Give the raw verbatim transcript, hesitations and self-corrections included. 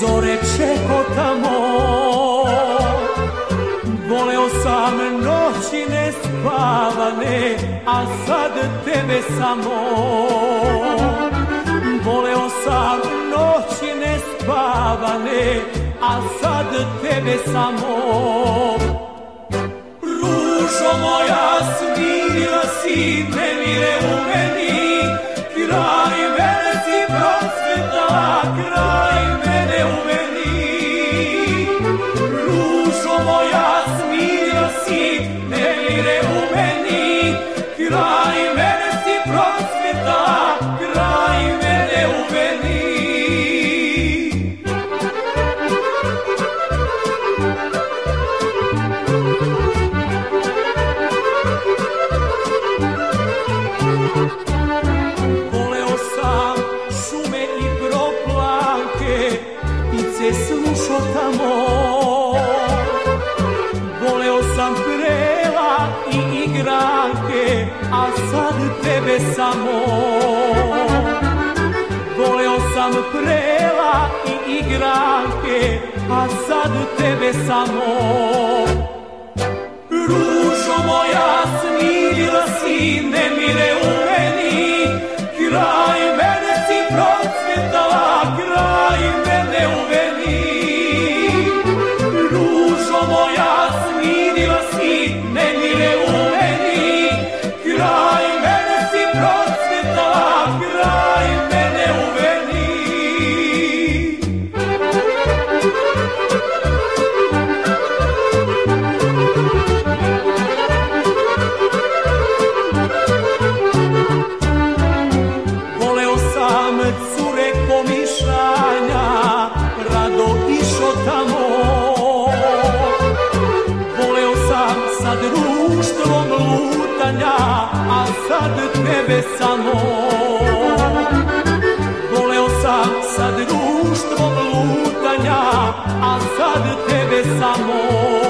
zore čekotamo. Voleo sam noći nespavane, a sad tebe samo. Voleo sam noći nespavane, a sad tebe samo. Ružo moja, smirila si nemire u meni, kraj mene si procvetala, kraj mene u meni. Ružo moja, smirila si nemire u meni, kraj mene si procvetala, kraj mene u meni. Voleo sam šume i proplanke, ptice slušao tamo. Voleo sam prela i igranke, a sad tebe samo. Voleo sam prela i igranke, a sad tebe samo. Ružo moja, smirila si nemire u meni, kraj mene si procvetala, kraj mene u meni. Ružo moja, smirila si nemire u meni, kraj mene si procvetala, kraj mene u meni. Voleo sam cure pomišanja, rado išao tamo. Voleo sam sa društvom lutanja, a sad tebe samo. Voleo sam sa društvom lutanja, a sad tebe samo.